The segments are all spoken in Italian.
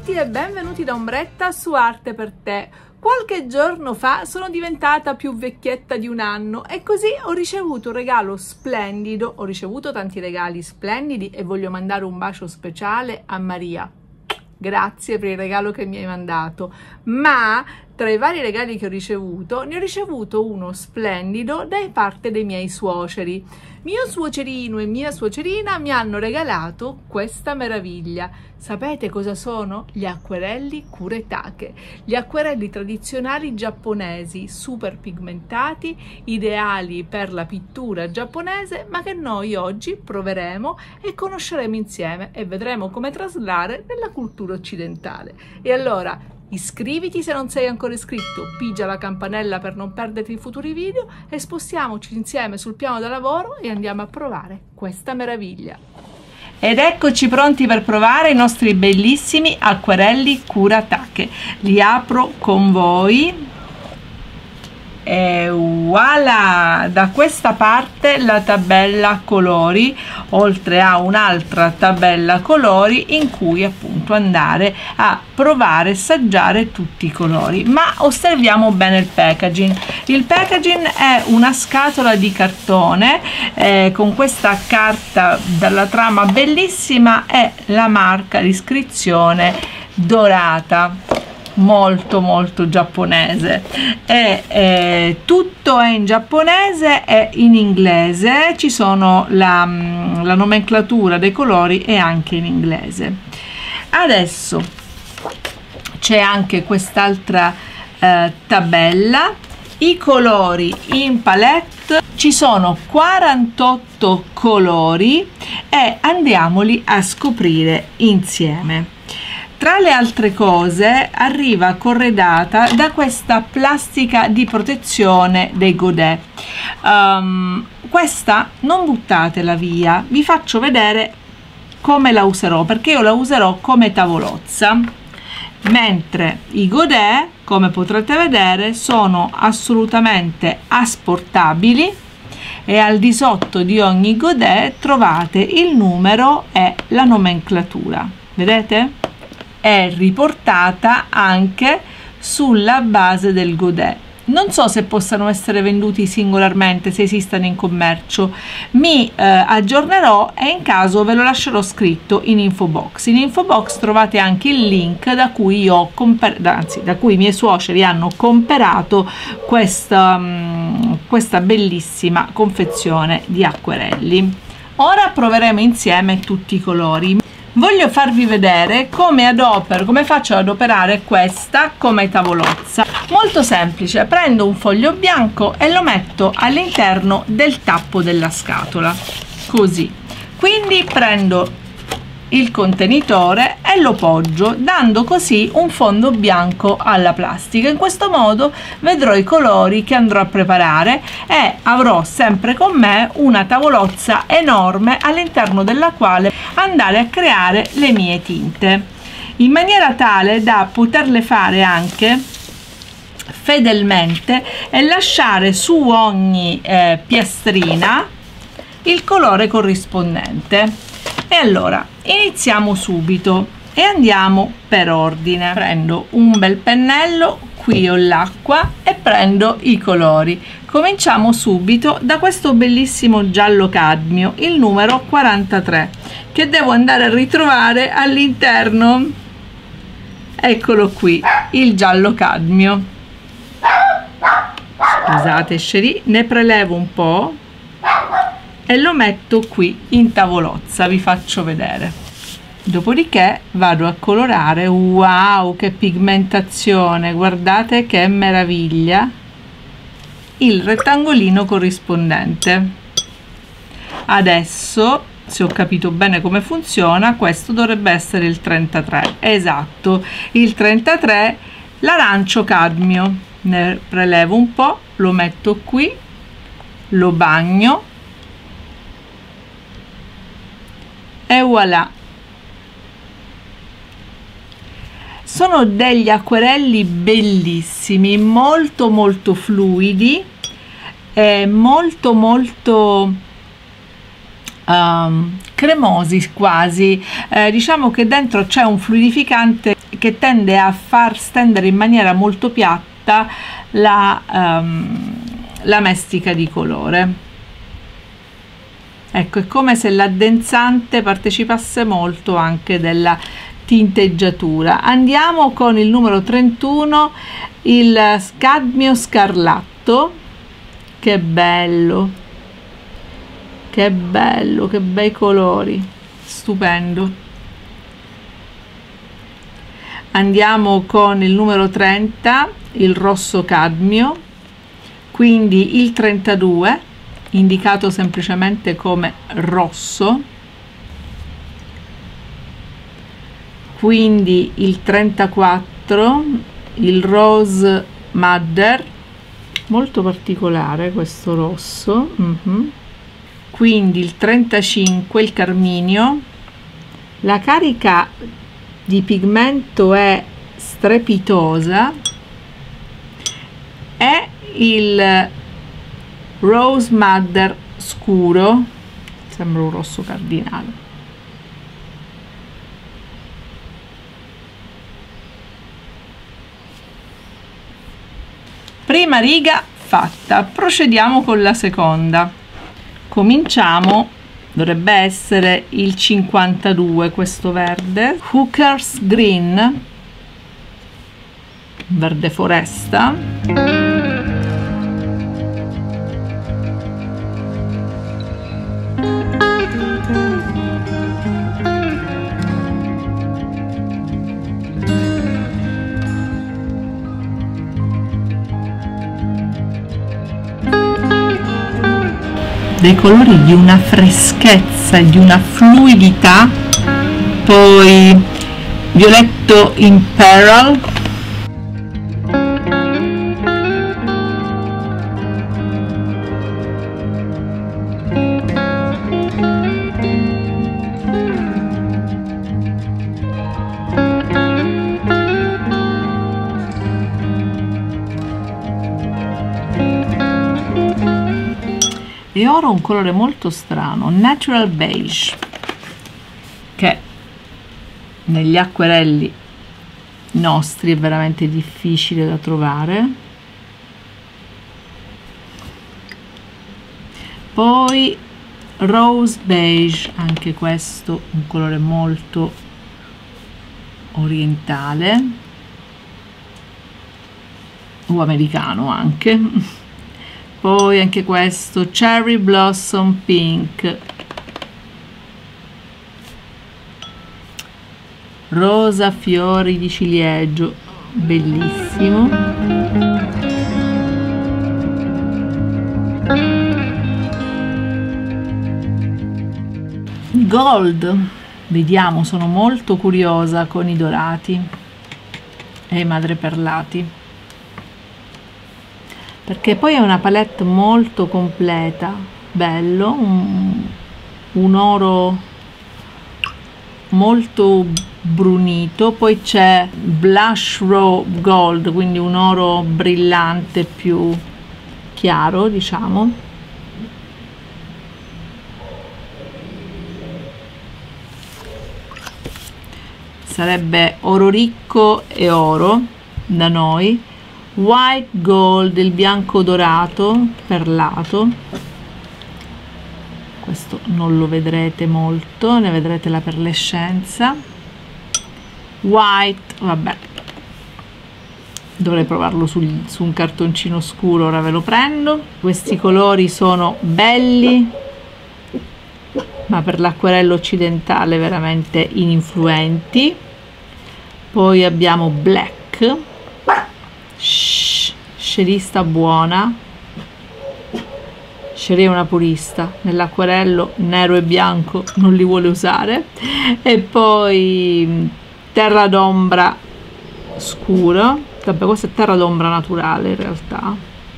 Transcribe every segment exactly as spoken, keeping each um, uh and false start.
tutti e benvenuti da Ombretta su Arte per te. Qualche giorno fa sono diventata più vecchietta di un anno e così ho ricevuto un regalo splendido, ho ricevuto tanti regali splendidi e voglio mandare un bacio speciale a Maria. Grazie per il regalo che mi hai mandato, ma tra i vari regali che ho ricevuto ne ho ricevuto uno splendido da parte dei miei suoceri. Mio suocerino e mia suocerina mi hanno regalato questa meraviglia. Sapete cosa sono? Gli acquerelli Kuretake, gli acquerelli tradizionali giapponesi, super pigmentati, ideali per la pittura giapponese, ma che noi oggi proveremo e conosceremo insieme e vedremo come traslare nella cultura occidentale. E allora iscriviti se non sei ancora iscritto, pigia la campanella per non perderti i futuri video e spostiamoci insieme sul piano da lavoro e andiamo a provare questa meraviglia. Ed eccoci pronti per provare i nostri bellissimi acquerelli Kuretake. Li apro con voi. E voilà, da questa parte la tabella colori, oltre a un'altra tabella colori in cui appunto andare a provare, assaggiare tutti i colori. Ma osserviamo bene il packaging. Il packaging è una scatola di cartone eh, con questa carta dalla trama bellissima e la marca, l'iscrizione dorata, molto molto giapponese, e eh, tutto è in giapponese e in inglese, ci sono la, la nomenclatura dei colori e anche in inglese. Adesso c'è anche quest'altra eh, tabella, i colori in palette, ci sono quarantotto colori e andiamoli a scoprire insieme. Tra le altre cose arriva corredata da questa plastica di protezione dei godet. Um, questa non buttatela via, vi faccio vedere come la userò, perché io la userò come tavolozza, mentre i godet, come potrete vedere, sono assolutamente asportabili e al di sotto di ogni godet trovate il numero e la nomenclatura. Vedete? È riportata anche sulla base del godet. Non so se possano essere venduti singolarmente, se esistano in commercio. Mi eh, aggiornerò e in caso ve lo lascerò scritto in info box. In info box trovate anche il link da cui io ho comper- anzi da cui i miei suoceri hanno comperato questa, um, questa bellissima confezione di acquerelli. Ora proveremo insieme tutti i colori. Voglio farvi vedere come adopero, come faccio ad adoperare questa come tavolozza. Molto semplice, prendo un foglio bianco e lo metto all'interno del tappo della scatola, così. Quindi prendo il contenitore e lo poggio, dando così un fondo bianco alla plastica. In questo modo vedrò i colori che andrò a preparare e avrò sempre con me una tavolozza enorme all'interno della quale andare a creare le mie tinte, in maniera tale da poterle fare anche fedelmente e lasciare su ogni eh, piastrina il colore corrispondente. E allora iniziamo subito e andiamo per ordine. Prendo un bel pennello, qui ho l'acqua e prendo i colori. Cominciamo subito da questo bellissimo giallo cadmio, il numero quarantatré, che devo andare a ritrovare all'interno. Eccolo qui, il giallo cadmio. Scusate, chérie, ne prelevo un po' e lo metto qui in tavolozza, vi faccio vedere. Dopodiché vado a colorare. Wow, che pigmentazione, guardate che meraviglia, il rettangolino corrispondente. Adesso, se ho capito bene come funziona, questo dovrebbe essere il trentatré, esatto, il trentatré, l'arancio cadmio. Ne prelevo un po', lo metto qui, lo bagno e voilà. Sono degli acquerelli bellissimi, molto molto fluidi, eh, molto molto um, cremosi quasi, eh, diciamo che dentro c'è un fluidificante che tende a far stendere in maniera molto piatta la, um, la mestica di colore. Ecco, è come se l'addensante partecipasse molto anche della tinteggiatura. Andiamo con il numero trentuno, il cadmio scarlatto. Che bello, che bello, che bei colori, stupendo. Andiamo con il numero trenta, il rosso cadmio, quindi il trentadue, indicato semplicemente come rosso, quindi il trentaquattro, il rose madder, molto particolare questo rosso, uh-huh. Quindi il trentacinque, il carminio. La carica di pigmento è strepitosa, è il rose madder scuro, sembra un rosso cardinale. Prima riga fatta, procediamo con la seconda. Cominciamo, dovrebbe essere il cinquantadue questo verde, Hooker's Green, verde foresta. Dei colori di una freschezza e di una fluidità, poi violetto Imperial, e oro un colore molto strano, Natural Beige, che negli acquerelli nostri è veramente difficile da trovare. Poi Rose Beige, anche questo un colore molto orientale o americano anche. Poi anche questo Cherry Blossom Pink, rosa fiori di ciliegio, bellissimo. Gold, vediamo, sono molto curiosa con i dorati e i madreperlati, perché poi è una palette molto completa, bello, un, un oro molto brunito, poi c'è blush raw gold, quindi un oro brillante più chiaro, diciamo. Sarebbe oro ricco e oro da noi. White gold, il bianco dorato perlato, questo non lo vedrete molto, ne vedrete la perlescenza. White, vabbè, dovrei provarlo su, su un cartoncino scuro, ora ve lo prendo. Questi colori sono belli, ma per l'acquerello occidentale veramente ininfluenti. Poi abbiamo black, scerista buona, scegliere una purista, nell'acquerello nero e bianco non li vuole usare. E poi terra d'ombra scuro, vabbè, questo è terra d'ombra naturale in realtà,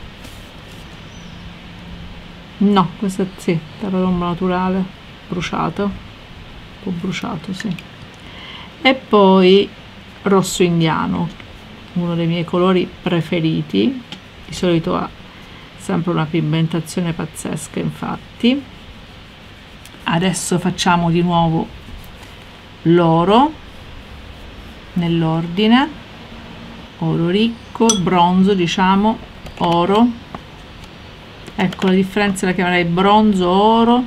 no, questo è sì, terra d'ombra naturale bruciato, un po' bruciato, sì. E poi rosso indiano, uno dei miei colori preferiti, di solito ha sempre una pigmentazione pazzesca. Infatti adesso facciamo di nuovo l'oro, nell'ordine, oro ricco, bronzo, diciamo, oro. Ecco, la differenza la chiamerei bronzo, oro.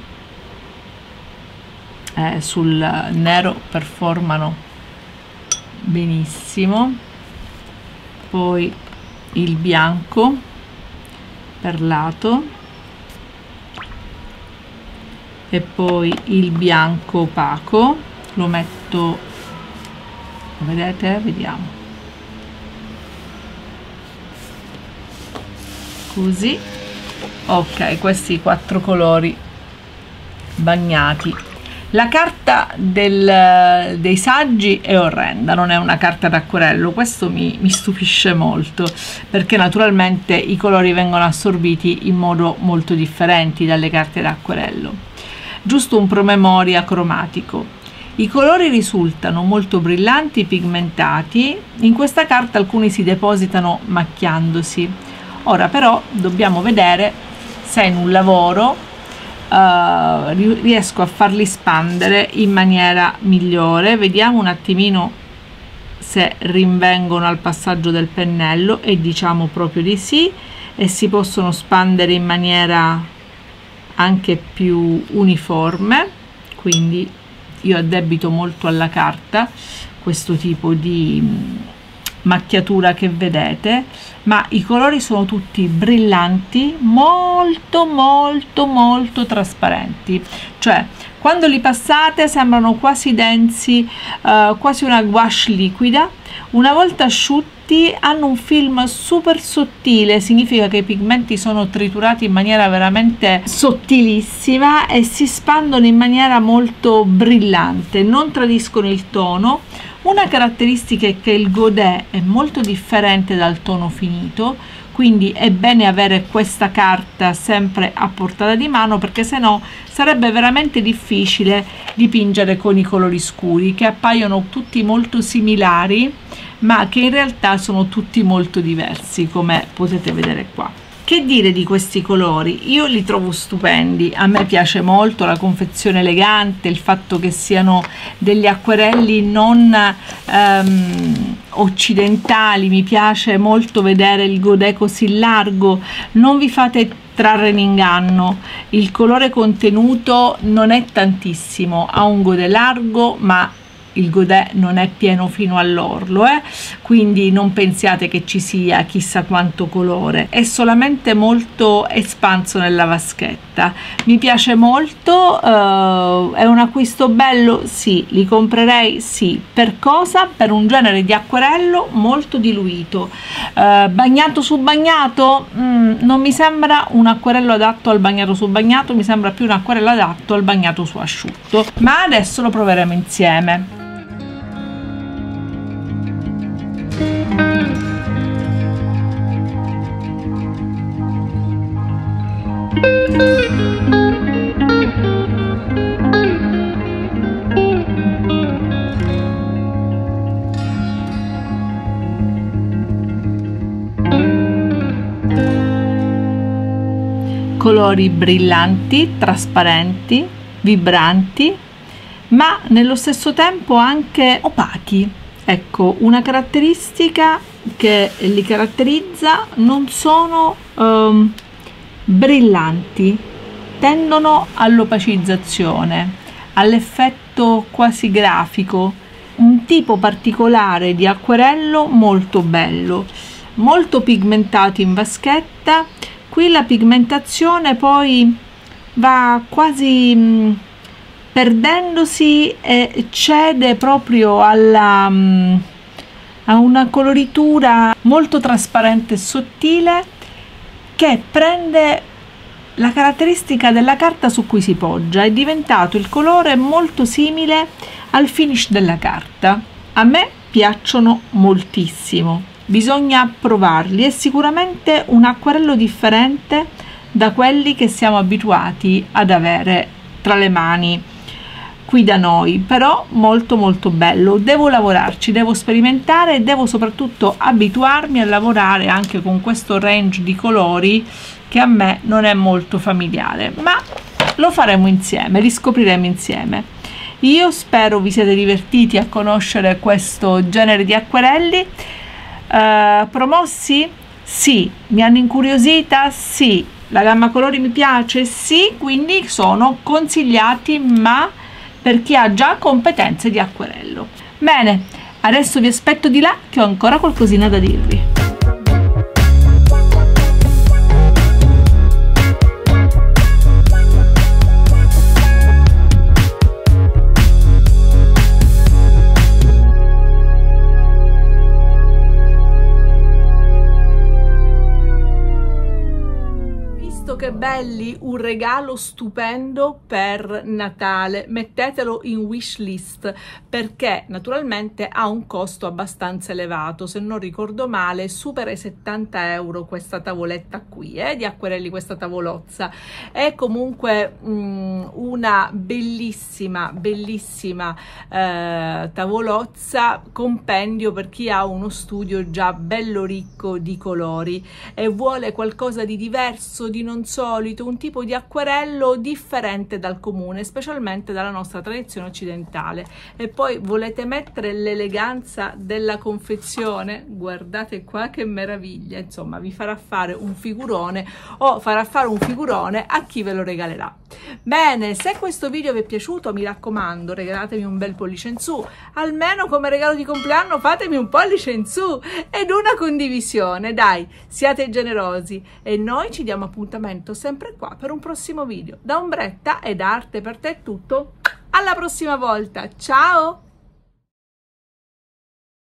Eh, sul nero performano benissimo. Poi il bianco perlato e poi il bianco opaco, lo metto, vedete, vediamo, così. Ok, questi quattro colori bagnati. La carta del, dei saggi è orrenda, non è una carta d'acquerello, questo mi, mi stupisce molto, perché naturalmente i colori vengono assorbiti in modo molto differenti dalle carte d'acquerello. Giusto un promemoria cromatico. I colori risultano molto brillanti, pigmentati. In questa carta alcuni si depositano macchiandosi. Ora però dobbiamo vedere se in un lavoro Uh, riesco a farli spandere in maniera migliore. Vediamo un attimino se rinvengono al passaggio del pennello, e diciamo proprio di sì, e si possono spandere in maniera anche più uniforme, quindi io addebito molto alla carta questo tipo di macchiatura che vedete, ma i colori sono tutti brillanti, molto molto molto trasparenti, cioè quando li passate sembrano quasi densi, uh, quasi una gouache liquida. Una volta asciutti hanno un film super sottile, significa che i pigmenti sono triturati in maniera veramente sottilissima e si spandono in maniera molto brillante, non tradiscono il tono. Una caratteristica è che il godet è molto differente dal tono finito, quindi è bene avere questa carta sempre a portata di mano, perché se no sarebbe veramente difficile dipingere con i colori scuri, che appaiono tutti molto similari ma che in realtà sono tutti molto diversi, come potete vedere qua. Che dire di questi colori? Io li trovo stupendi, a me piace molto la confezione elegante, il fatto che siano degli acquerelli non ehm, occidentali, mi piace molto vedere il godet così largo. Non vi fate trarre in inganno, il colore contenuto non è tantissimo, ha un godet largo ma il godet non è pieno fino all'orlo, eh? Quindi non pensiate che ci sia chissà quanto colore, è solamente molto espanso nella vaschetta. Mi piace molto, uh, è un acquisto bello? Sì. Li comprerei? Sì. Per cosa? Per un genere di acquerello molto diluito. Uh, bagnato su bagnato? Mm, non mi sembra un acquerello adatto al bagnato su bagnato, mi sembra più un acquerello adatto al bagnato su asciutto, ma adesso lo proveremo insieme. Colori brillanti, trasparenti, vibranti, ma nello stesso tempo anche opachi. Ecco, una caratteristica che li caratterizza: non sono um, brillanti, tendono all'opacizzazione, all'effetto quasi grafico, un tipo particolare di acquerello molto bello, molto pigmentato in vaschetta. Qui la pigmentazione poi va quasi mh, perdendosi e cede proprio alla, mh, a una coloritura molto trasparente e sottile, che prende la caratteristica della carta su cui si poggia. È diventato il colore molto simile al finish della carta. A me piacciono moltissimo. Bisogna provarli, è sicuramente un acquerello differente da quelli che siamo abituati ad avere tra le mani qui da noi, però molto molto bello. Devo lavorarci, devo sperimentare e devo soprattutto abituarmi a lavorare anche con questo range di colori che a me non è molto familiare, ma lo faremo insieme, li scopriremo insieme. Io spero vi siate divertiti a conoscere questo genere di acquerelli. Uh, promossi? Sì. Mi hanno incuriosita? Sì. La gamma colori mi piace? Sì. Quindi sono consigliati, ma per chi ha già competenze di acquerello. Bene, adesso vi aspetto di là che ho ancora qualcosina da dirvi. Che belli, un regalo stupendo per Natale, mettetelo in wish list, perché naturalmente ha un costo abbastanza elevato, se non ricordo male supera i settanta euro questa tavoletta qui, eh, di acquerelli, questa tavolozza. È comunque mh, una bellissima bellissima eh, tavolozza compendio per chi ha uno studio già bello ricco di colori e vuole qualcosa di diverso, di non solito, un tipo di acquerello differente dal comune, specialmente dalla nostra tradizione occidentale. E poi volete mettere l'eleganza della confezione? Guardate qua che meraviglia, insomma vi farà fare un figurone o farà fare un figurone a chi ve lo regalerà. Bene, se questo video vi è piaciuto, mi raccomando, regalatemi un bel pollice in su, almeno come regalo di compleanno fatemi un pollice in su ed una condivisione, dai, siate generosi, e noi ci diamo appuntamento sempre qua per un prossimo video. Da Ombretta e da Arte per Te è tutto, alla prossima volta, ciao!